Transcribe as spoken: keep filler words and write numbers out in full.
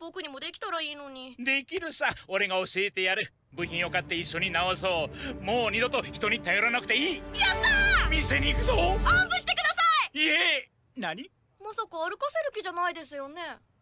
僕にもできたらいいのに。 できるさ、俺が教えてやる。部品を買って一緒に直そう。もう二度と人に頼らなくていい。 やったー。 店に行くぞ。 おんぶしてください。 いえ、何？ まさか歩かせる気じゃないですよね。